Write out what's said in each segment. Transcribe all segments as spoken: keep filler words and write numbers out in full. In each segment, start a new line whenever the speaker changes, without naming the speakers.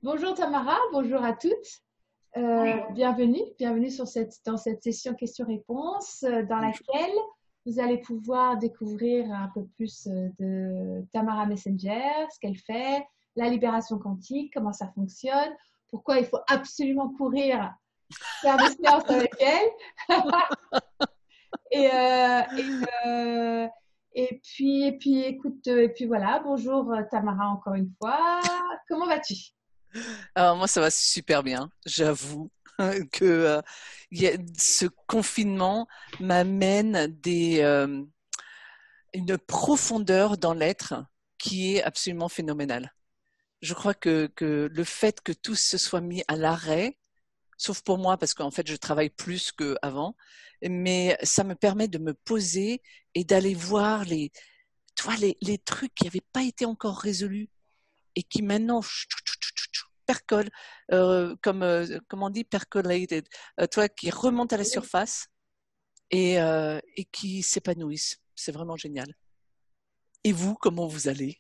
Bonjour Tamara, bonjour à toutes. Euh, bienvenue, bienvenue sur cette, dans cette session questions-réponses euh, dans
Bonjour.
laquelle vous allez pouvoir découvrir un peu plus euh, de Tamara Messenger, ce qu'elle fait, la libération quantique, comment ça fonctionne, pourquoi il faut absolument courir faire des séances avec elle. Et, euh, et, euh, et puis, et puis, écoute, euh, et puis voilà, bonjour euh, Tamara encore une fois. Comment vas-tu?
Alors moi, ça va super bien. J'avoue que euh, il y a- ce confinement m'amène des, euh, une profondeur dans l'être qui est absolument phénoménale. Je crois que, que le fait que tout se soit mis à l'arrêt, sauf pour moi parce qu'en fait je travaille plus qu'avant, mais ça me permet de me poser et d'aller voir les, tu vois, les, les trucs qui n'avaient pas été encore résolus et qui maintenant percolent, euh, comme, euh, comme on dit, percolated, euh, toi, qui remontent à la surface et, euh, et qui s'épanouissent. C'est vraiment génial. Et vous, comment vous allez?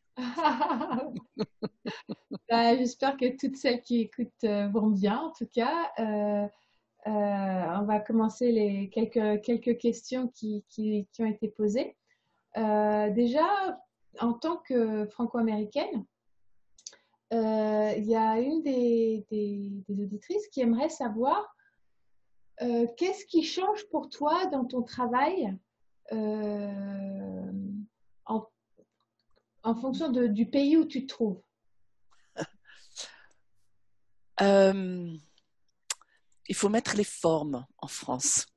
Bah, j'espère que toutes celles qui écoutent euh, vont bien, en tout cas. Euh, euh, on va commencer les quelques, quelques questions qui, qui, qui ont été posées. Euh, déjà, en tant que franco-américaine, euh, il y a une des, des, des auditrices qui aimerait savoir euh, qu'est-ce qui change pour toi dans ton travail euh, en, en fonction de- du pays où tu te trouves.
Euh, il faut mettre les formes en France.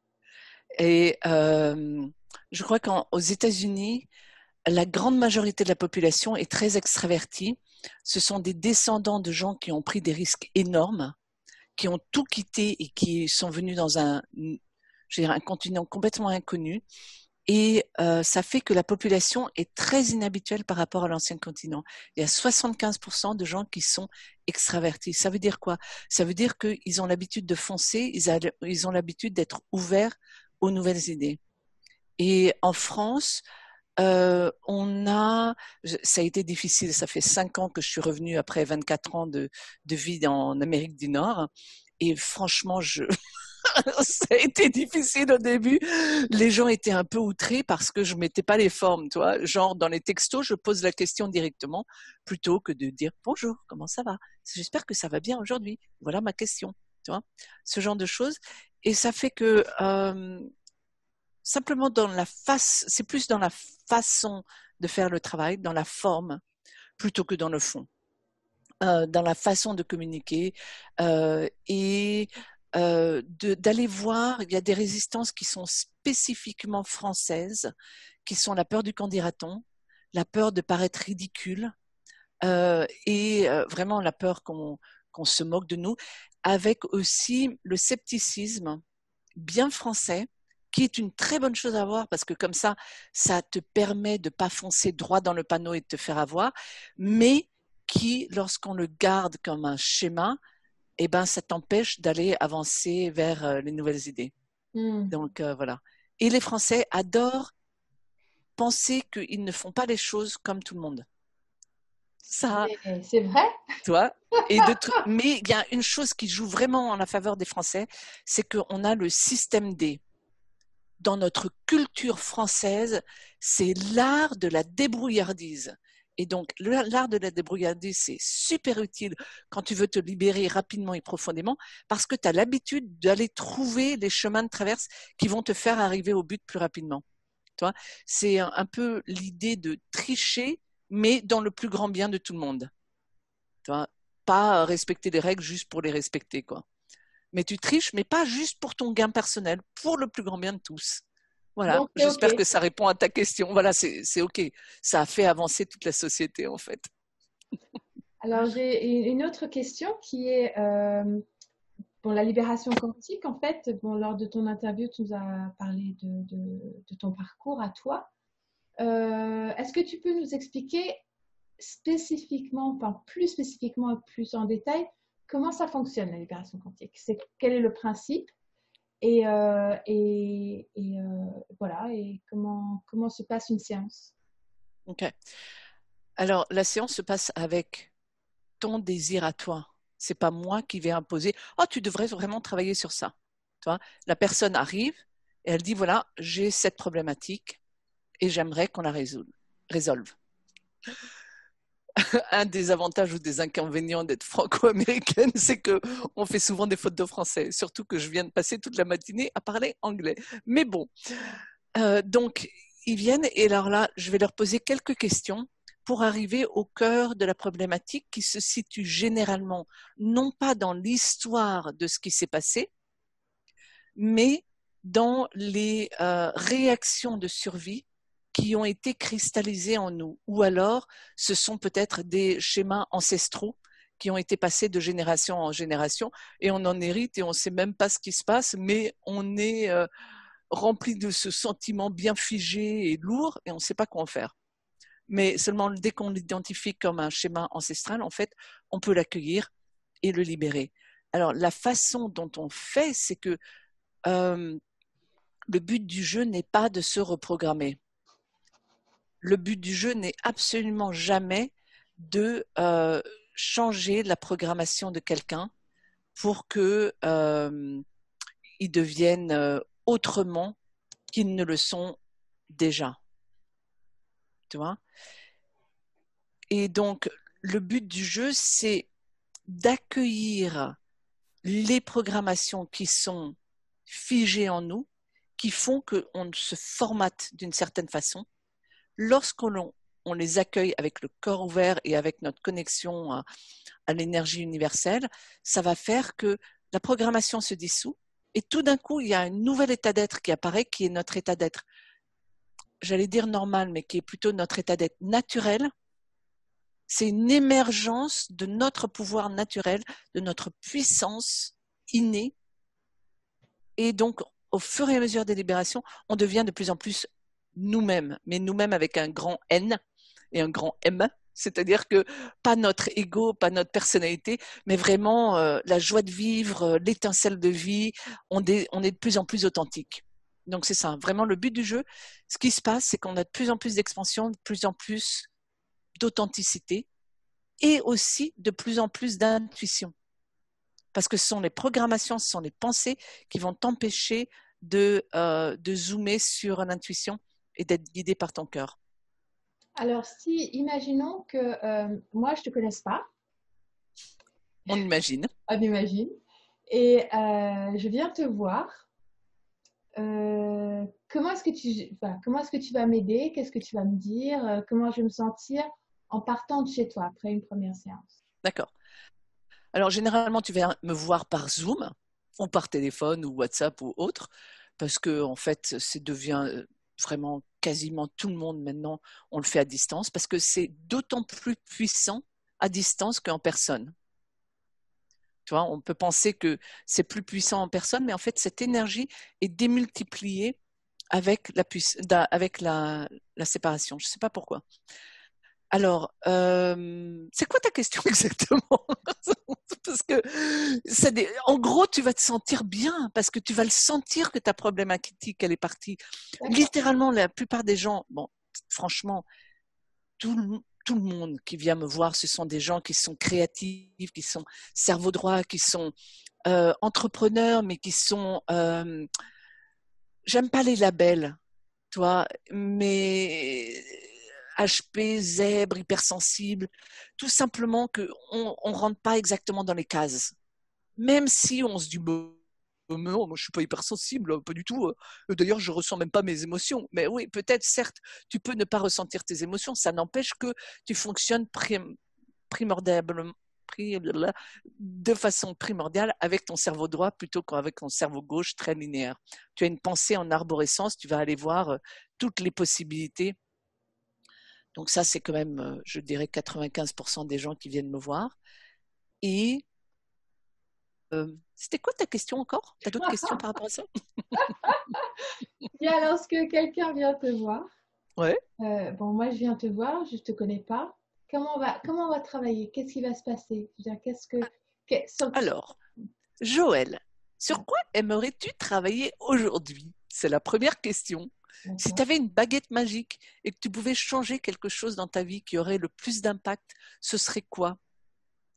Et euh, je crois qu'aux États-Unis, la grande majorité de la population est très extravertie. Ce sont des descendants de gens qui ont pris des risques énormes, qui ont tout quitté et qui sont venus dans un, je dirais, un continent complètement inconnu. Et euh, ça fait que la population est très inhabituelle par rapport à l'ancien continent. Il y a soixante-quinze pour cent de gens qui sont extravertis. Ça veut dire quoi? Ça veut dire qu'ils ont l'habitude de foncer, ils, a, ils ont l'habitude d'être ouverts aux nouvelles idées. Et en France, euh, on a, ça a été difficile. Ça fait cinq ans que je suis revenue après vingt-quatre ans de, de vie en Amérique du Nord. Et franchement, je, ça a été difficile au début. Les gens étaient un peu outrés parce que je mettais pas les formes, tu vois. Genre, dans les textos, je pose la question directement plutôt que de dire bonjour, comment ça va? J'espère que ça va bien aujourd'hui. Voilà ma question, tu vois. Ce genre de choses. Et ça fait que, euh, simplement dans la face, c'est plus dans la façon de faire le travail, dans la forme, plutôt que dans le fond. Euh, dans la façon de communiquer euh, et euh, de, d'aller voir, il y a des résistances qui sont spécifiquement françaises, qui sont la peur du qu'en dira-t-on, la peur de paraître ridicule euh, et euh, vraiment la peur qu'on, qu'on se moque de nous, avec aussi le scepticisme bien français, qui est une très bonne chose à avoir parce que comme ça, ça te permet de pas foncer droit dans le panneau et de te faire avoir, mais qui, lorsqu'on le garde comme un schéma, eh ben, ça t'empêche d'aller avancer vers euh, les nouvelles idées.
Hmm.
Donc euh, voilà. Et les Français adorent penser qu'ils ne font pas les choses comme tout le monde. Ça,
Mais c'est vrai?
toi. Et de mais il y a une chose qui joue vraiment en la faveur des Français, c'est qu'on a le système D. Dans notre culture française, c'est l'art de la débrouillardise. Et donc, l'art de la débrouillardise, c'est super utile quand tu veux te libérer rapidement et profondément parce que tu as l'habitude d'aller trouver les chemins de traverse qui vont te faire arriver au but plus rapidement. Tu vois, c'est un, un peu l'idée de tricher, mais dans le plus grand bien de tout le monde. Tu vois, pas respecter les règles juste pour les respecter, quoi. Mais tu triches, mais pas juste pour ton gain personnel, pour le plus grand bien de tous. Voilà,
Donc, c'est OK.
j'espère que ça répond à ta question. Voilà, c'est, c'est OK. Ça a fait avancer toute la société, en fait.
Alors, j'ai une autre question qui est euh, pour la libération quantique. En fait, bon, lors de ton interview, tu nous as parlé de, de- de ton parcours à toi. Euh, est-ce que tu peux nous expliquer spécifiquement, enfin plus spécifiquement et plus en détail, comment ça fonctionne la libération quantique? C'est, quel est le principe? Et, euh, et, et, euh, voilà, et comment, comment se passe une séance?
OK. Alors, la séance se passe avec ton désir à toi. C'est pas moi qui vais imposer. Oh, tu devrais vraiment travailler sur ça. Tu vois, la personne arrive et elle dit voilà, j'ai cette problématique et j'aimerais qu'on la résolve. résolve. Un des avantages ou des inconvénients d'être franco-américaine, c'est que on fait souvent des fautes de français. Surtout que je viens de passer toute la matinée à parler anglais. Mais bon, euh, donc ils viennent et alors là, je vais leur poser quelques questions pour arriver au cœur de la problématique qui se situe généralement non pas dans l'histoire de ce qui s'est passé, mais dans les euh, réactions de survie qui ont été cristallisées en nous. Ou alors, ce sont peut-être des schémas ancestraux qui ont été passés de génération en génération et on en hérite et on ne sait même pas ce qui se passe, mais on est euh, rempli de ce sentiment bien figé et lourd et on ne sait pas quoi en faire. Mais seulement dès qu'on l'identifie comme un schéma ancestral, en fait, on peut l'accueillir et le libérer. Alors, la façon dont on fait, c'est que euh, le but du jeu n'est pas de se reprogrammer. Le but du jeu n'est absolument jamais de euh, changer la programmation de quelqu'un pour que euh, ils deviennent euh, autrement qu'ils ne le sont déjà. Tu vois ? Et donc, le but du jeu, c'est d'accueillir les programmations qui sont figées en nous, qui font qu'on se formate d'une certaine façon. Lorsqu'on on les accueille avec le cœur ouvert et avec notre connexion à, à l'énergie universelle, ça va faire que la programmation se dissout et tout d'un coup, il y a un nouvel état d'être qui apparaît, qui est notre état d'être, j'allais dire normal, mais qui est plutôt notre état d'être naturel. C'est une émergence de notre pouvoir naturel, de notre puissance innée. Et donc, au fur et à mesure des libérations, on devient de plus en plus nous-mêmes, mais nous-mêmes avec un grand N et un grand M, c'est-à-dire que pas notre ego, pas notre personnalité, mais vraiment euh, la joie de vivre, l'étincelle de vie, on est, on est de plus en plus authentique. Donc c'est ça, vraiment le but du jeu. Ce qui se passe, c'est qu'on a de plus en plus d'expansion, de plus en plus d'authenticité et aussi de plus en plus d'intuition. Parce que ce sont les programmations, ce sont les pensées qui vont t'empêcher de, euh, de zoomer sur l'intuition et d'être guidé par ton cœur.
Alors, si, imaginons que euh, moi, je ne te connaisse pas.
On imagine.
On imagine. Et euh, je viens te voir. Euh, comment est-ce que tu, enfin, comment est-ce que tu vas m'aider? Qu'est-ce que tu vas me dire? euh, Comment je vais me sentir en partant de chez toi après une première séance?
D'accord. Alors, généralement, tu vas me voir par Zoom ou par téléphone ou WhatsApp ou autre, parce que, en fait, ça devient vraiment quasiment tout le monde maintenant, on le fait à distance, parce que c'est d'autant plus puissant à distance qu'en personne. Tu vois, on peut penser que c'est plus puissant en personne, mais en fait, cette énergie est démultipliée avec la, avec la, la séparation. Je ne sais pas pourquoi. Alors, euh, c'est quoi ta question exactement? Parce que, ça, en gros, tu vas te sentir bien parce que tu vas le sentir que ta problématique, elle est partie. Littéralement, la plupart des gens, bon, franchement, tout le, tout le monde qui vient me voir, ce sont des gens qui sont créatifs, qui sont cerveau droit, qui sont euh, entrepreneurs, mais qui sont... Euh, j'aime pas les labels, toi, mais... H P, zèbre, hypersensible, tout simplement qu'on ne rentre pas exactement dans les cases. Même si on se dit, bah, non, moi je ne suis pas hypersensible, pas du tout. D'ailleurs, je ne ressens même pas mes émotions. Mais oui, peut-être, certes, tu peux ne pas ressentir tes émotions. Ça n'empêche que tu fonctionnes prim- primordialement, de façon primordiale avec ton cerveau droit plutôt qu'avec ton cerveau gauche très linéaire. Tu as une pensée en arborescence, tu vas aller voir toutes les possibilités. Donc ça, c'est quand même, je dirais, quatre-vingt-quinze pour cent des gens qui viennent me voir. Et euh, c'était quoi ta question encore? Tu as d'autres questions par rapport à ça?
Bien, lorsque quelqu'un vient te voir,
ouais.
euh, bon, moi, je viens te voir, je ne te connais pas. Comment on va, comment on va travailler? Qu'est-ce qui va se passer? Qu'est-ce que, qu'est-ce...
Alors, Joël, sur quoi aimerais-tu travailler aujourd'hui? C'est la première question. D'accord. Si tu avais une baguette magique et que tu pouvais changer quelque chose dans ta vie qui aurait le plus d'impact, ce serait quoi?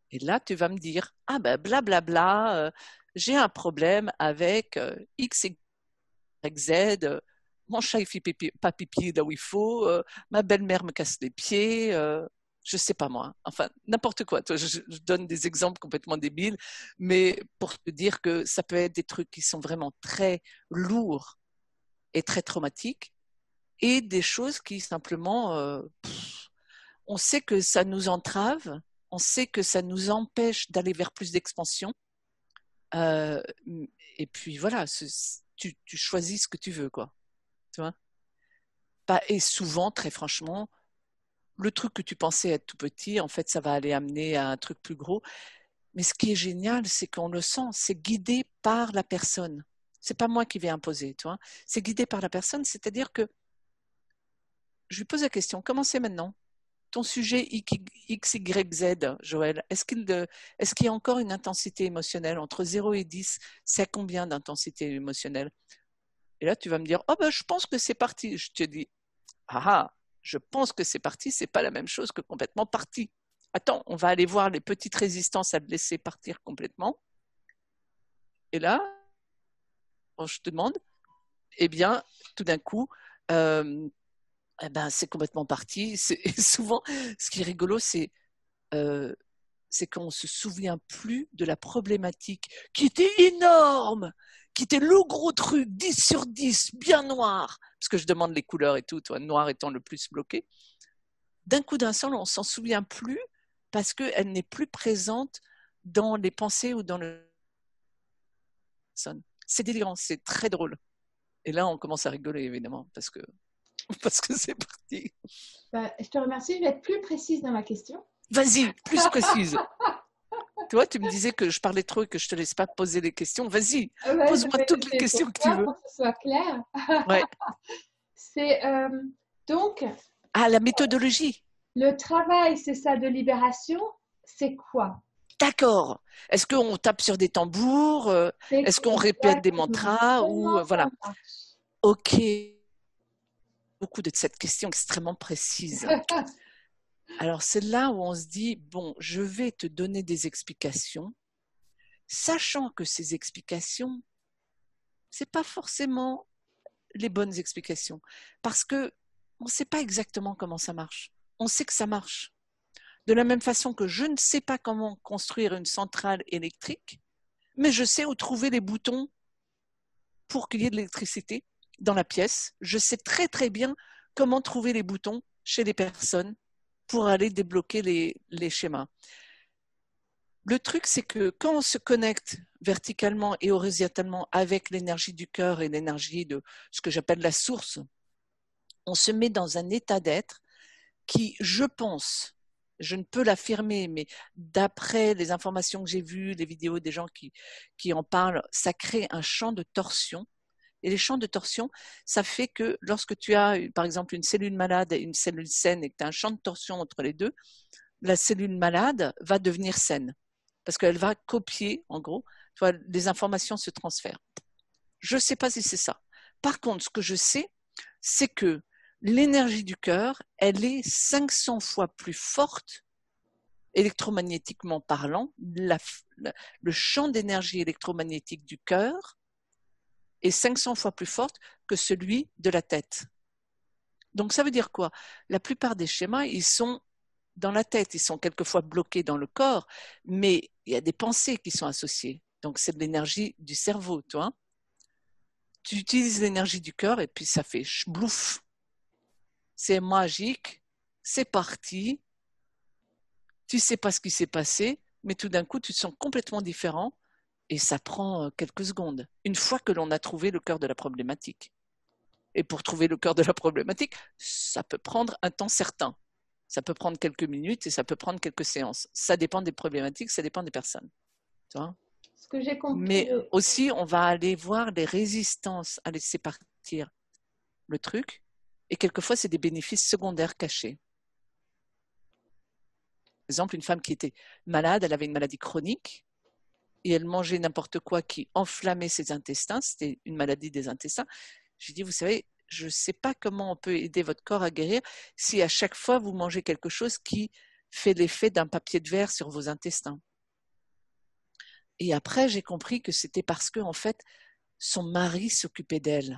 Et là, tu vas me dire, ah ben blablabla, euh, j'ai un problème avec euh, X, Y, Z, euh, mon chat il fait pipi, pas pipi là où il faut, euh, ma belle-mère me casse les pieds, euh, je sais pas moi, enfin n'importe quoi. Toi, je, je donne des exemples complètement débiles, mais pour te dire que ça peut être des trucs qui sont vraiment très lourds et très traumatiques, et des choses qui simplement, euh, pff, on sait que ça nous entrave, on sait que ça nous empêche d'aller vers plus d'expansion. Euh, et puis voilà, tu, tu choisis ce que tu veux, quoi. Tu vois? Et souvent, très franchement, le truc que tu pensais être tout petit, en fait, ça va aller amener à un truc plus gros. Mais ce qui est génial, c'est qu'on le sent, c'est guidé par la personne. C'est pas moi qui vais imposer, tu vois. C'est guidé par la personne, c'est-à-dire que je lui pose la question, comment c'est maintenant? Ton sujet X Y Z, Joël, est-ce qu'il, est-ce qu'il y a encore une intensité émotionnelle entre zéro et dix? C'est combien d'intensité émotionnelle? Et là, tu vas me dire, oh ben, je pense que c'est parti. Je te dis, ah ah, je pense que c'est parti, c'est pas la même chose que complètement parti. Attends, on va aller voir les petites résistances à le laisser partir complètement. Et là, quand je te demande, eh bien, tout d'un coup, euh, eh ben, c'est complètement parti. C'est, et souvent, ce qui est rigolo, c'est euh, c'est qu'on ne se souvient plus de la problématique qui était énorme, qui était le gros truc, dix sur dix, bien noir, parce que je demande les couleurs et tout, toi, noir étant le plus bloqué. D'un coup d'un seul, on ne s'en souvient plus parce qu'elle n'est plus présente dans les pensées ou dans le... C'est délirant, c'est très drôle. Et là, on commence à rigoler, évidemment, parce que parce que c'est parti.
Bah, je te remercie. Je vais être plus précise dans ma question.
Vas-y, plus précise. Toi, tu me disais que je parlais trop et que je te laisse pas poser les questions. Vas-y,
Ouais,
pose-moi toutes les questions que tu veux.
Pour que ce soit clair.
Ouais.
C'est euh, donc.
Ah, la méthodologie.
Le travail, c'est ça, de libération. C'est quoi?
D'accord. Est-ce qu'on tape sur des tambours? Est-ce qu'on répète des mantras? Ou voilà. Ok. Beaucoup de cette question extrêmement précise. Alors, c'est là où on se dit, bon, je vais te donner des explications, sachant que ces explications, c'est pas forcément les bonnes explications. Parce que on ne sait pas exactement comment ça marche. On sait que ça marche. De la même façon que je ne sais pas comment construire une centrale électrique, mais je sais où trouver les boutons pour qu'il y ait de l'électricité dans la pièce. Je sais très très bien comment trouver les boutons chez les personnes pour aller débloquer les, les schémas. Le truc, c'est que quand on se connecte verticalement et horizontalement avec l'énergie du cœur et l'énergie de ce que j'appelle la source, on se met dans un état d'être qui, je pense, je ne peux l'affirmer, mais d'après les informations que j'ai vues, les vidéos des gens qui, qui en parlent, ça crée un champ de torsion. Et les champs de torsion, ça fait que lorsque tu as, par exemple, une cellule malade et une cellule saine et que tu as un champ de torsion entre les deux, la cellule malade va devenir saine parce qu'elle va copier, en gros, tu vois, les informations se transfèrent. Je ne sais pas si c'est ça. Par contre, ce que je sais, c'est que l'énergie du cœur, elle est cinq cents fois plus forte, électromagnétiquement parlant. La, la, le champ d'énergie électromagnétique du cœur est cinq cents fois plus forte que celui de la tête. Donc ça veut dire quoi? La plupart des schémas, ils sont dans la tête, ils sont quelquefois bloqués dans le corps, mais il y a des pensées qui sont associées. Donc c'est de l'énergie du cerveau, toi. Tu utilises l'énergie du cœur et puis ça fait chblouf. C'est magique, c'est parti. Tu ne sais pas ce qui s'est passé, mais tout d'un coup, tu te sens complètement différent et ça prend quelques secondes. Une fois que l'on a trouvé le cœur de la problématique. Et pour trouver le cœur de la problématique, ça peut prendre un temps certain. Ça peut prendre quelques minutes et ça peut prendre quelques séances. Ça dépend des problématiques, ça dépend des personnes. Tu vois?
Ce que j'ai compris.
Mais aussi, on va aller voir les résistances à laisser partir le truc. Et quelquefois, c'est des bénéfices secondaires cachés. Par exemple, une femme qui était malade, elle avait une maladie chronique et elle mangeait n'importe quoi qui enflammait ses intestins. C'était une maladie des intestins. J'ai dit, vous savez, je ne sais pas comment on peut aider votre corps à guérir si à chaque fois vous mangez quelque chose qui fait l'effet d'un papier de verre sur vos intestins. Et après, j'ai compris que c'était parce que, en fait, son mari s'occupait d'elle.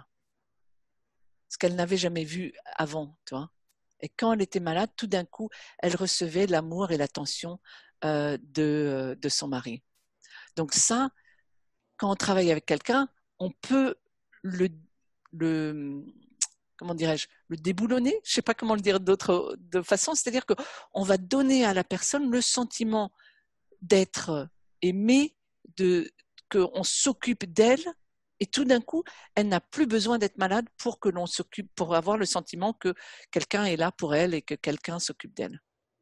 Ce qu'elle n'avait jamais vu avant, tu vois. Et quand elle était malade, tout d'un coup, elle recevait l'amour et l'attention euh, de, de son mari. Donc ça, quand on travaille avec quelqu'un, on peut le, le comment dirais-je, le déboulonner, je ne sais pas comment le dire d'autre de façon, c'est-à-dire qu'on va donner à la personne le sentiment d'être aimée, de, qu'on s'occupe d'elle, et tout d'un coup, elle n'a plus besoin d'être malade pour que l'on s'occupe, pour avoir le sentiment que quelqu'un est là pour elle et que quelqu'un s'occupe d'elle.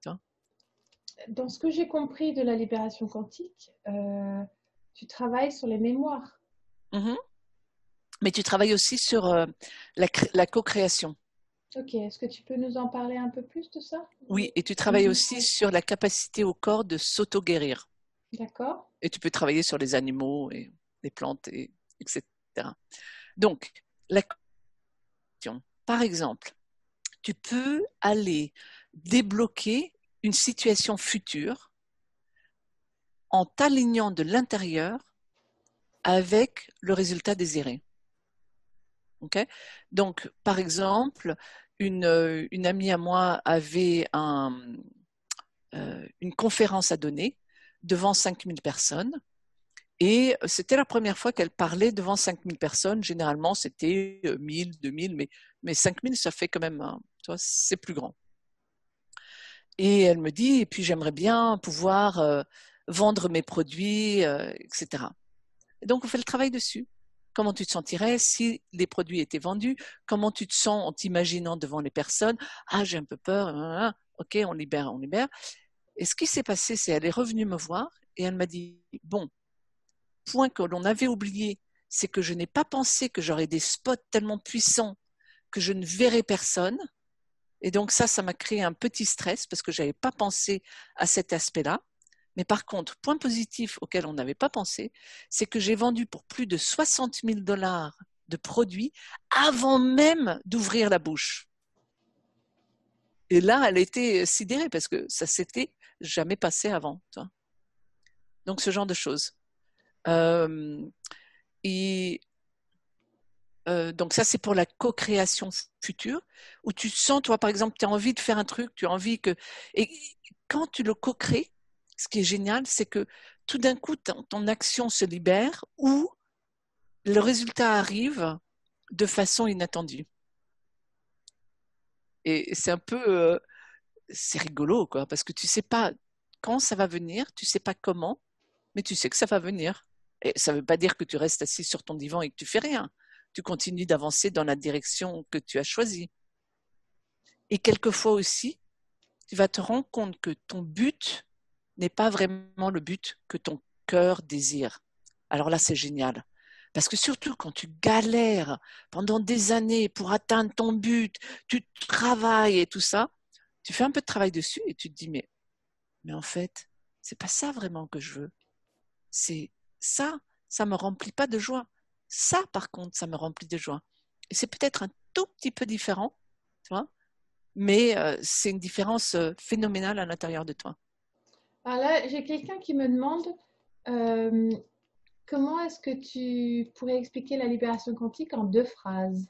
Dans ce que j'ai compris de la libération quantique, euh, tu travailles sur les mémoires.
Mm-hmm. Mais tu travailles aussi sur euh, la, la co-création.
Ok, est-ce que tu peux nous en parler un peu plus de ça?
Oui, et tu travailles aussi sur la capacité au corps de s'auto-guérir.
D'accord.
Et tu peux travailler sur les animaux et les plantes, et, et cetera. Donc, la question, par exemple, tu peux aller débloquer une situation future en t'alignant de l'intérieur avec le résultat désiré. Okay? Donc, par exemple, une, une amie à moi avait un, euh, une conférence à donner devant cinq mille personnes. Et c'était la première fois qu'elle parlait devant cinq mille personnes. Généralement, c'était mille, deux mille, mais, mais cinq mille, ça fait quand même, hein, tu vois, c'est plus grand. Et elle me dit, et puis j'aimerais bien pouvoir euh, vendre mes produits, euh, et cetera. Et donc, on fait le travail dessus. Comment tu te sentirais si les produits étaient vendus? Comment tu te sens en t'imaginant devant les personnes? Ah, j'ai un peu peur. Hein, hein. Ok, on libère, on libère. Et ce qui s'est passé, c'est qu'elle est revenue me voir et elle m'a dit, bon, point que l'on avait oublié, c'est que je n'ai pas pensé que j'aurais des spots tellement puissants que je ne verrais personne. Et donc ça, ça m'a créé un petit stress parce que je n'avais pas pensé à cet aspect-là. Mais par contre, point positif auquel on n'avait pas pensé, c'est que j'ai vendu pour plus de soixante mille dollars de produits avant même d'ouvrir la bouche. Et là, elle était sidérée parce que ça s'était jamais passé avant. Toi. Donc, ce genre de choses. Euh, et euh, donc, ça, c'est pour la co-création future, où tu sens, toi, par exemple, tu as envie de faire un truc, tu as envie que... Et quand tu le co-crées, ce qui est génial, c'est que tout d'un coup, ton, ton action se libère ou le résultat arrive de façon inattendue. Et c'est un peu... Euh, c'est rigolo, quoi, parce que tu sais pas quand ça va venir, tu sais pas comment, mais tu sais que ça va venir. Et ça ne veut pas dire que tu restes assis sur ton divan et que tu fais rien. Tu continues d'avancer dans la direction que tu as choisie. Et quelquefois aussi, tu vas te rendre compte que ton but n'est pas vraiment le but que ton cœur désire. Alors là, c'est génial. Parce que surtout quand tu galères pendant des années pour atteindre ton but, tu travailles et tout ça, tu fais un peu de travail dessus et tu te dis, mais, mais en fait, c'est pas ça vraiment que je veux. C'est ça, ça me remplit pas de joie. Ça, par contre, ça me remplit de joie. Et c'est peut-être un tout petit peu différent, tu vois, mais euh, c'est une différence euh, phénoménale à l'intérieur de toi.
Alors là, j'ai quelqu'un qui me demande euh, comment est-ce que tu pourrais expliquer la libération quantique en deux phrases?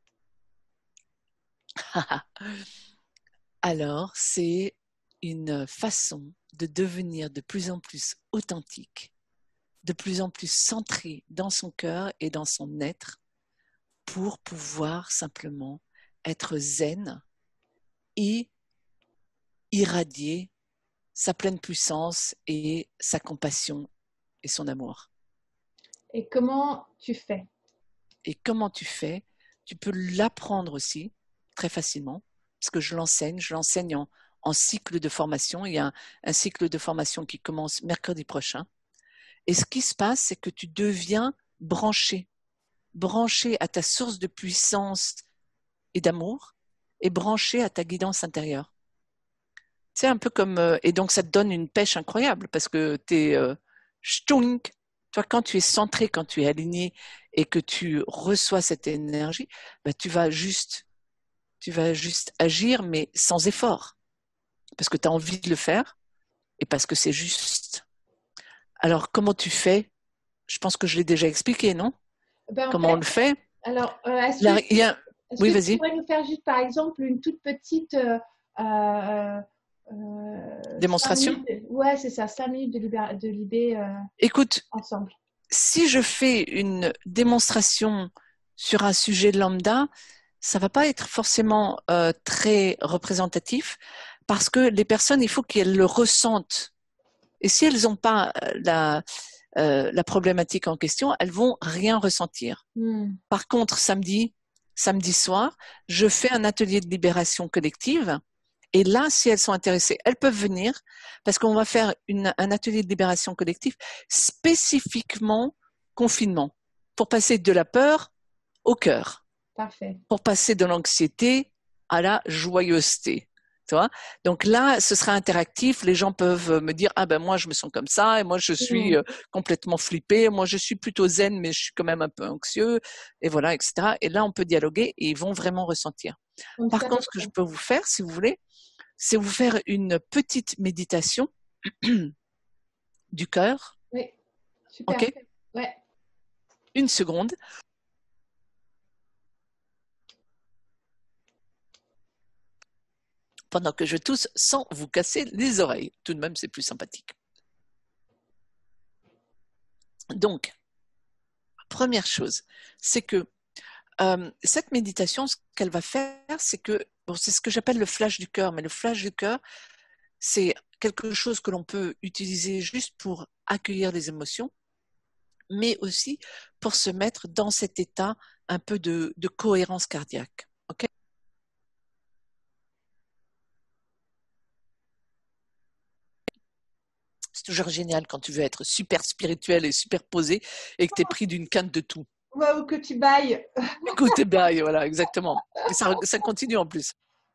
Alors, c'est une façon de devenir de plus en plus authentique, de plus en plus centré dans son cœur et dans son être pour pouvoir simplement être zen et irradier sa pleine puissance et sa compassion et son amour.
Et comment tu fais?
Et comment tu fais? Tu peux l'apprendre aussi très facilement, parce que je l'enseigne, je l'enseigne en, en cycle de formation. Il y a un, un cycle de formation qui commence mercredi prochain. Et ce qui se passe, c'est que tu deviens branché, branché à ta source de puissance et d'amour, et branché à ta guidance intérieure. C'est un peu comme... Euh, et donc, ça te donne une pêche incroyable, parce que tu es... Euh, ch'tounk. Toi, quand tu es centré, quand tu es aligné, et que tu reçois cette énergie, bah, tu vas juste... Tu vas juste agir, mais sans effort. parce que tu as envie de le faire et parce que c'est juste. Alors, comment tu fais? Je pense que je l'ai déjà expliqué, non?
Ben, en
Comment
fait,
on le fait?
alors, euh, est-ce
Là,
que,
il y a...
est-ce
Oui,
que tu
vas-y.
pourrais nous faire juste, par exemple, une toute petite euh, euh, euh, cinq
Démonstration.
minutes, ouais, c'est ça, cinq minutes de libé, de libé euh,
Écoute,
ensemble.
si je fais une démonstration sur un sujet lambda, ça va pas être forcément euh, très représentatif parce que les personnes, il faut qu'elles le ressentent. Et si elles n'ont pas la, euh, la problématique en question, elles vont rien ressentir.
Hmm.
Par contre, samedi, samedi soir, je fais un atelier de libération collective. Et là, si elles sont intéressées, elles peuvent venir parce qu'on va faire une, un atelier de libération collective spécifiquement confinement pour passer de la peur au cœur,
Parfait.
pour passer de l'anxiété à la joyeuseté. Tu vois? Donc là, ce sera interactif. Les gens peuvent me dire, ah ben moi, je me sens comme ça, et moi, je suis
Hmm.
complètement flippé, moi, je suis plutôt zen, mais je suis quand même un peu anxieux, et voilà, et cetera. Et là, on peut dialoguer et ils vont vraiment ressentir.
Donc
Par
ça,
contre, ce que je peux vous faire, si vous voulez, c'est vous faire une petite méditation du cœur.
oui, super.
OK?
Ouais.
Une seconde. Pendant que je tousse sans vous casser les oreilles. Tout de même, c'est plus sympathique. Donc, première chose, c'est que euh, cette méditation, ce qu'elle va faire, c'est que, bon, c'est ce que j'appelle le flash du cœur, mais le flash du cœur, c'est quelque chose que l'on peut utiliser juste pour accueillir les émotions, mais aussi pour se mettre dans cet état un peu de, de cohérence cardiaque. OK? C'est toujours génial quand tu veux être super spirituel et super posé et que tu es pris d'une quinte de tout.
Ouais, ou que tu bailles.
Écoute, bail, voilà, exactement. Et ça, ça continue en plus.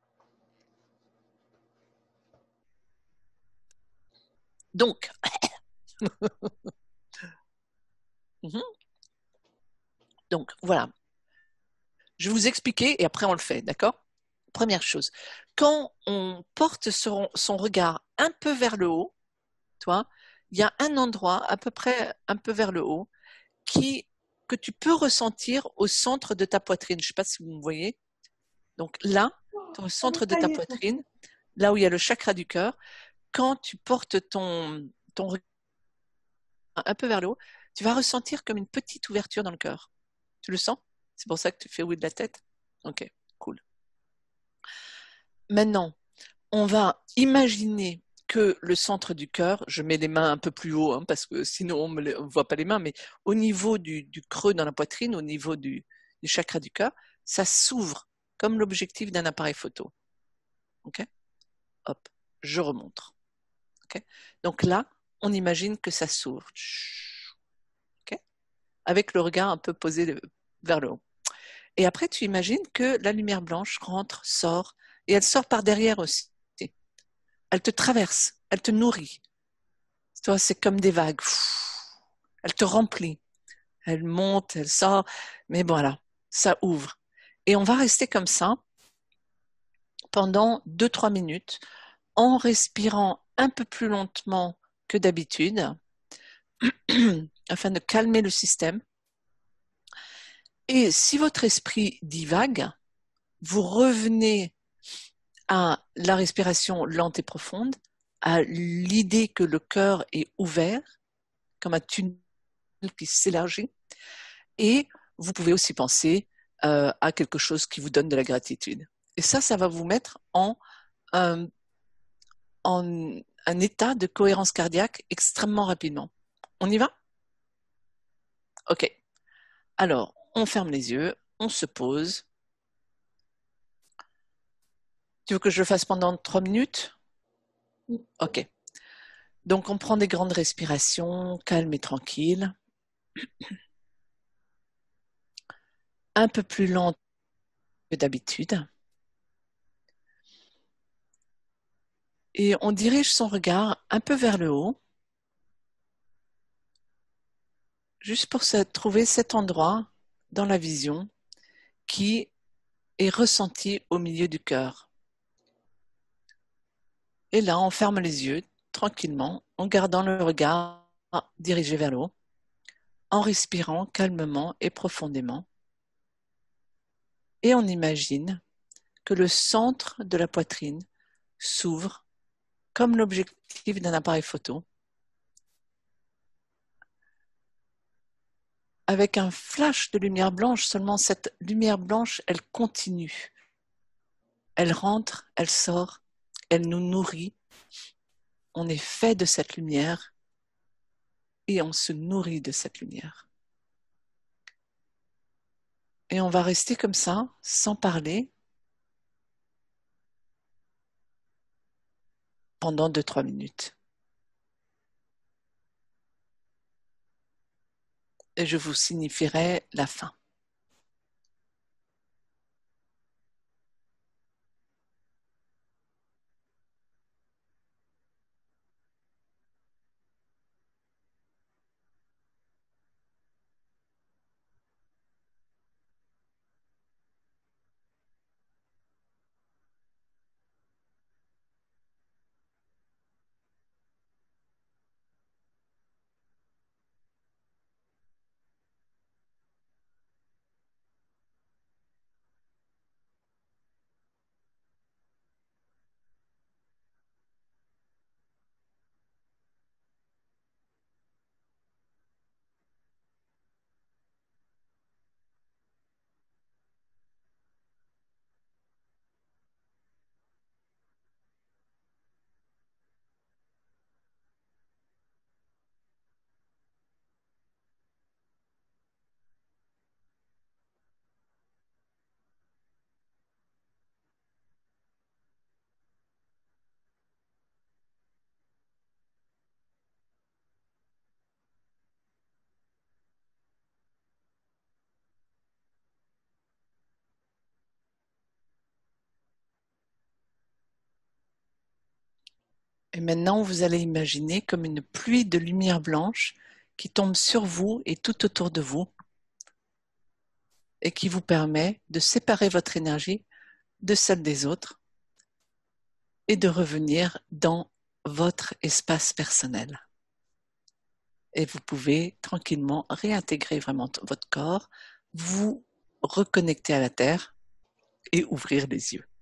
Donc, donc voilà. Je vais vous expliquer et après on le fait, d'accord? Première chose, quand on porte son, son regard un peu vers le haut, toi, il y a un endroit à peu près un peu vers le haut qui que tu peux ressentir au centre de ta poitrine. Je ne sais pas si vous me voyez. Donc là, au centre de ta poitrine, là où il y a le chakra du cœur, quand tu portes ton, ton regard un peu vers le haut, tu vas ressentir comme une petite ouverture dans le cœur. Tu le sens? C'est pour ça que tu fais oui de la tête? Ok, cool. Maintenant, on va imaginer que le centre du cœur, je mets les mains un peu plus haut, hein, parce que sinon on ne voit pas les mains, mais au niveau du, du creux dans la poitrine, au niveau du, du chakra du cœur, ça s'ouvre comme l'objectif d'un appareil photo. Ok? Hop, je remonte. Okay? Donc là, on imagine que ça s'ouvre. Okay? Avec le regard un peu posé vers le haut. Et après, tu imagines que la lumière blanche rentre, sort, et elle sort par derrière aussi. Elle te traverse, elle te nourrit. Toi, c'est comme des vagues. Elle te remplit. Elle monte, elle sort, mais voilà, ça ouvre. Et on va rester comme ça pendant deux trois minutes en respirant un peu plus lentement que d'habitude afin de calmer le système. Et si votre esprit divague, vous revenez à la respiration lente et profonde, à l'idée que le cœur est ouvert, comme un tunnel qui s'élargit, et vous pouvez aussi penser euh, à quelque chose qui vous donne de la gratitude. Et ça, ça va vous mettre en, euh, en un état de cohérence cardiaque extrêmement rapidement. On y va? Ok. Alors, on ferme les yeux, on se pose. Tu veux que je le fasse pendant trois minutes? Ok. Donc, on prend des grandes respirations, calmes et tranquilles. Un peu plus lentes que d'habitude. Et on dirige son regard un peu vers le haut, juste pour se trouver cet endroit dans la vision qui est ressenti au milieu du cœur. Et là, on ferme les yeux tranquillement, en gardant le regard dirigé vers le haut, en respirant calmement et profondément. Et on imagine que le centre de la poitrine s'ouvre comme l'objectif d'un appareil photo, avec un flash de lumière blanche. Seulement cette lumière blanche, elle continue. Elle rentre, elle sort, elle nous nourrit. On est fait de cette lumière et on se nourrit de cette lumière. Et on va rester comme ça, sans parler, pendant deux trois minutes. Et je vous signifierai la fin. Et maintenant, vous allez imaginer comme une pluie de lumière blanche qui tombe sur vous et tout autour de vous et qui vous permet de séparer votre énergie de celle des autres et de revenir dans votre espace personnel. Et vous pouvez tranquillement réintégrer vraiment votre corps, vous reconnecter à la terre et ouvrir les yeux.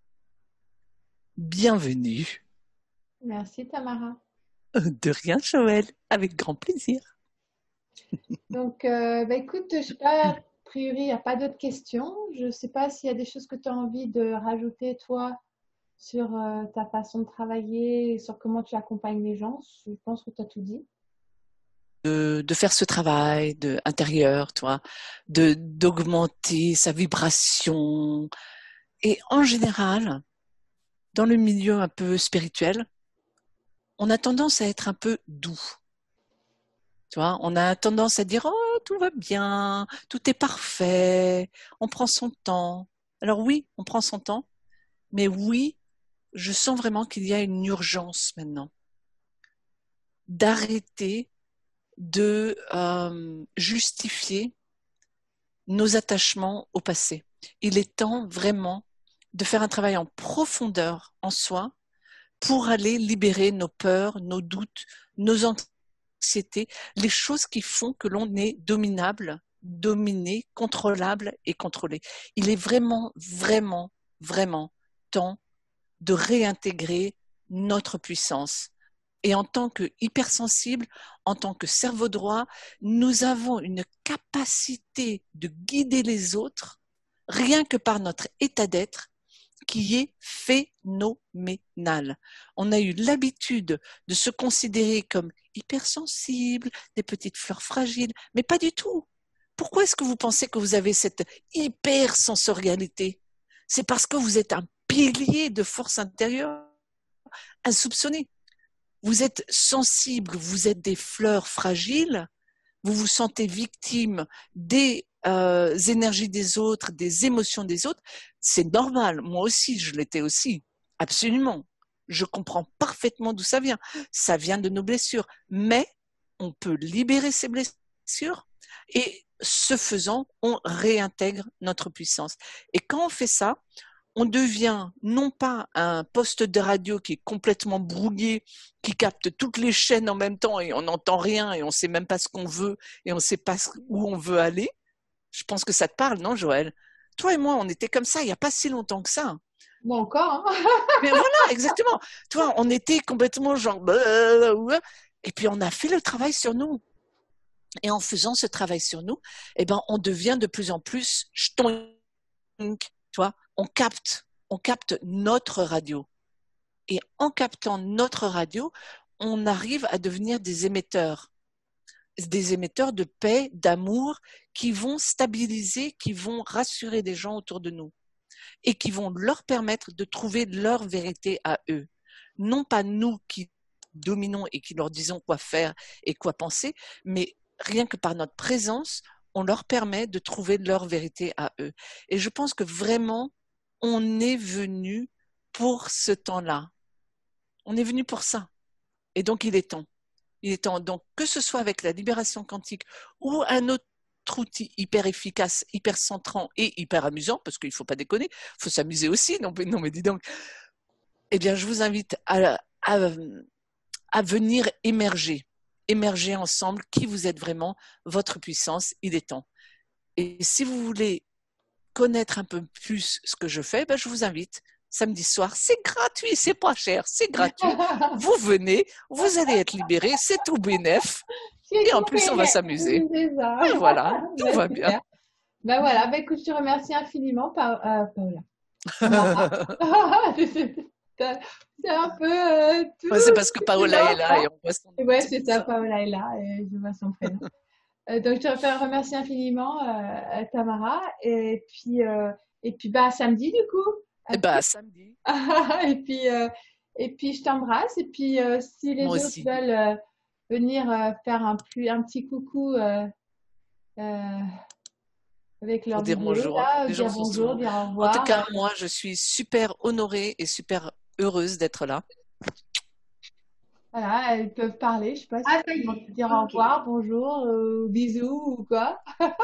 Bienvenue.
Merci Tamara.
De rien, Joël, avec grand plaisir.
Donc, euh, bah, écoute, je sais pas, a priori, il n'y a pas d'autres questions. Je ne sais pas s'il y a des choses que tu as envie de rajouter, toi, sur euh, ta façon de travailler, sur comment tu accompagnes les gens. Je pense que tu as tout dit.
De, de faire ce travail de, intérieur, toi, de, d'augmenter sa vibration. Et en général, dans le milieu un peu spirituel, on a tendance à être un peu doux. Tu vois, on a tendance à dire « Oh, tout va bien, tout est parfait, on prend son temps. » Alors oui, on prend son temps, mais oui, je sens vraiment qu'il y a une urgence maintenant d'arrêter de euh, justifier nos attachements au passé. Il est temps vraiment de faire un travail en profondeur en soi pour aller libérer nos peurs, nos doutes, nos anxiétés, les choses qui font que l'on est dominable, dominé, contrôlable et contrôlé. Il est vraiment, vraiment, vraiment temps de réintégrer notre puissance. Et en tant que hypersensible, en tant que cerveau droit, nous avons une capacité de guider les autres, rien que par notre état d'être, qui est phénoménal. On a eu l'habitude de se considérer comme hypersensible, des petites fleurs fragiles, mais pas du tout. Pourquoi est-ce que vous pensez que vous avez cette hypersensorialité? C'est parce que vous êtes un pilier de force intérieure insoupçonné. Vous êtes sensible, vous êtes des fleurs fragiles, vous vous sentez victime des euh, énergies des autres, des émotions des autres, c'est normal. Moi aussi, je l'étais aussi, absolument. Je comprends parfaitement d'où ça vient. Ça vient de nos blessures, mais on peut libérer ces blessures et ce faisant, on réintègre notre puissance. Et quand on fait ça, on devient non pas un poste de radio qui est complètement brouillé, qui capte toutes les chaînes en même temps et on n'entend rien et on ne sait même pas ce qu'on veut et on ne sait pas où on veut aller. Je pense que ça te parle, non, Joël? Toi et moi, on était comme ça il n'y a pas si longtemps que ça.
Bon, encore, hein.
Mais voilà, exactement. Toi, on était complètement genre... Et puis, on a fait le travail sur nous. Et en faisant ce travail sur nous, eh ben, on devient de plus en plus... Toi, on capte, on capte notre radio. Et en captant notre radio, on arrive à devenir des émetteurs. Des émetteurs de paix, d'amour, qui vont stabiliser, qui vont rassurer des gens autour de nous et qui vont leur permettre de trouver leur vérité à eux. Non pas nous qui dominons et qui leur disons quoi faire et quoi penser, mais rien que par notre présence, on leur permet de trouver leur vérité à eux. Et je pense que vraiment, on est venu pour ce temps-là. On est venu pour ça. Et donc, il est temps. Il est temps. Donc, que ce soit avec la libération quantique ou un autre outil hyper efficace, hyper centrant et hyper amusant, parce qu'il ne faut pas déconner, il faut s'amuser aussi. Non, mais, non, mais dis donc. Eh bien, je vous invite à, à, à venir émerger. Émerger ensemble qui vous êtes vraiment, votre puissance, il est temps. Et si vous voulez connaître un peu plus ce que je fais, ben je vous invite samedi soir, c'est gratuit, c'est pas cher, c'est gratuit. Vous venez, vous allez être libérés, c'est tout bénef. Et en plus, on va s'amuser.
C'est ça.
Et voilà, tout va bien.
Ben voilà, ben écoute, je te remercie infiniment, pa euh, Paola. C'est un peu euh, tout.
Ouais, c'est parce que Paola est là et on voit son
Ouais, c'est ça, Paola est là et je vois son prénom. euh, donc, je te remercie infiniment, euh, Tamara. Et puis, euh, et puis bah, samedi, du coup.
Et bah, samedi.
et, puis, euh, et puis, je t'embrasse. Et puis, euh, si les
Moi
autres
aussi.
veulent euh, venir euh, faire un, un petit coucou euh, euh, avec leur
Pour dire
vidéo,
bonjour.
là,
Les
dire
gens sont
bonjour,
souvent...
dire au
En
revoir.
tout cas, moi, je suis super honorée et super heureuse d'être là.
Voilà, elles peuvent parler, je sais pas si
Ah, ça
elles
y
vont
est.
dire
Ok.
au revoir, bonjour, euh, bisous ou quoi.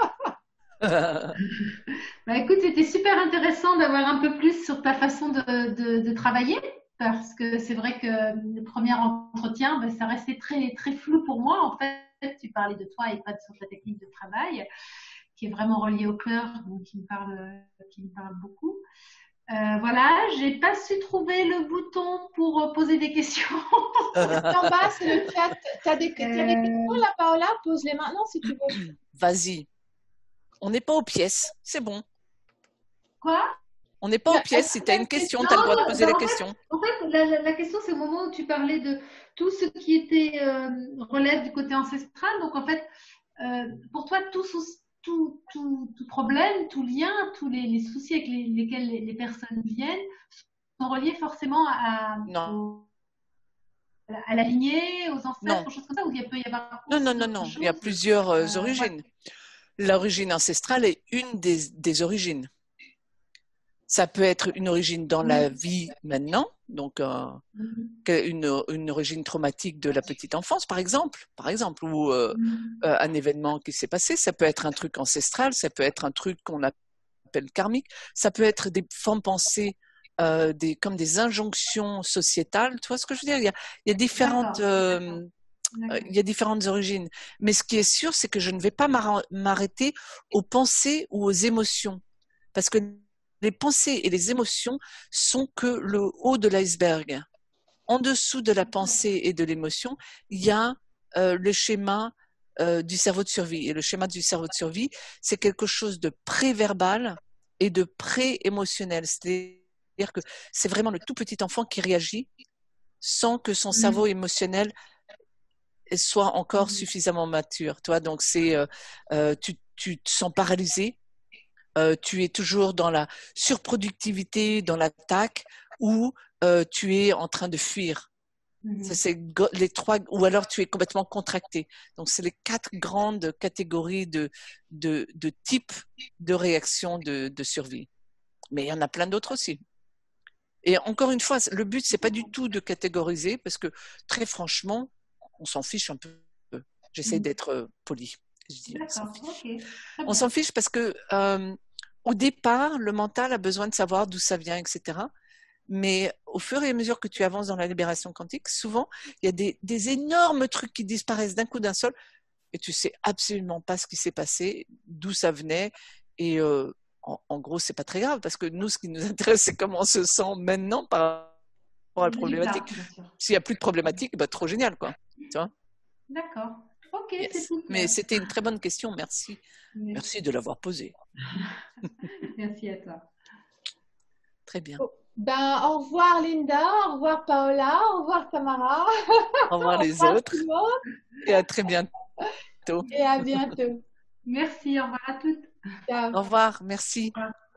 Bah, écoute, c'était super intéressant d'avoir un peu plus sur ta façon de, de, de travailler, parce que c'est vrai que le premier entretien, bah, ça restait très, très flou pour moi. En fait, tu parlais de toi et pas sur ta technique de travail, qui est vraiment reliée au cœur, donc qui me parle, qui me parle beaucoup. Euh, voilà, j'ai pas su trouver le bouton pour poser des questions.
En bas, c'est le chat. T'as des, t'as des
Euh,
questions là, Paola? Pose-les maintenant si tu veux.
Vas-y. On n'est pas aux pièces, c'est bon.
Quoi?
On n'est pas aux pièces. Si tu as une question, tu as le droit de poser la question.
En fait, la, la, la question, c'est au moment où tu parlais de tout ce qui était euh, relève du côté ancestral. Donc, en fait, euh, pour toi, tout, tout, tout, tout problème, tout lien, tous les, les soucis avec les, lesquels les, les personnes viennent sont reliés forcément à,
Non.
Au, à la lignée, aux ancêtres,
non.
aux choses comme ça, ou il peut y avoir
Non, non, non, non. Il y a plusieurs euh, origines. Ouais. L'origine ancestrale est une des, des origines. Ça peut être une origine dans la vie maintenant, donc euh, une, une origine traumatique de la petite enfance, par exemple, par exemple, ou euh, euh, un événement qui s'est passé. Ça peut être un truc ancestral, ça peut être un truc qu'on appelle karmique, ça peut être des formes pensées, euh, des, comme des injonctions sociétales. Tu vois ce que je veux dire? Il y a, il y a différentes, euh, il y a différentes origines. Mais ce qui est sûr, c'est que je ne vais pas m'arrêter aux pensées ou aux émotions, parce que les pensées et les émotions sont que le haut de l'iceberg. En dessous de la pensée et de l'émotion, il y a euh, le schéma euh, du cerveau de survie. Et le schéma du cerveau de survie, c'est quelque chose de pré-verbal et de pré-émotionnel. C'est-à-dire que c'est vraiment le tout petit enfant qui réagit sans que son cerveau émotionnel soit encore suffisamment mature. Toi, donc c'est euh, euh, tu, tu te sens paralysé. Euh, tu es toujours dans la surproductivité, dans l'attaque, ou euh, tu es en train de fuir. Mm-hmm. Ça, c'est les trois, ou alors tu es complètement contracté. Donc, c'est les quatre grandes catégories de, de, de types de réactions de, de survie. Mais il y en a plein d'autres aussi. Et encore une fois, le but, c'est pas du tout de catégoriser, parce que très franchement, on s'en fiche un peu. J'essaie d'être poli. Je dis, on s'en fiche. Okay. On s'en fiche parce que euh, au départ, le mental a besoin de savoir d'où ça vient, et cetera. Mais au fur et à mesure que tu avances dans la libération quantique, souvent, il y a des, des énormes trucs qui disparaissent d'un coup d'un seul et tu sais absolument pas ce qui s'est passé, d'où ça venait. Et euh, en, en gros, c'est pas très grave parce que nous, ce qui nous intéresse, c'est comment on se sent maintenant par rapport à la problématique. S'il n'y a plus de problématique, bah, trop génial, quoi. Tu vois?
D'accord. Ok,
Yes.
c'est tout.
Mais c'était une très bonne question, merci. Merci, merci de l'avoir posée.
Merci à toi.
Très bien.
Oh, ben, au revoir Linda, au revoir Paola, au revoir Tamara.
Au revoir les
au revoir
autres. Et à très bientôt.
Et à bientôt.
Merci, au revoir à toutes.
Ciao.
Au revoir, merci.
Au revoir.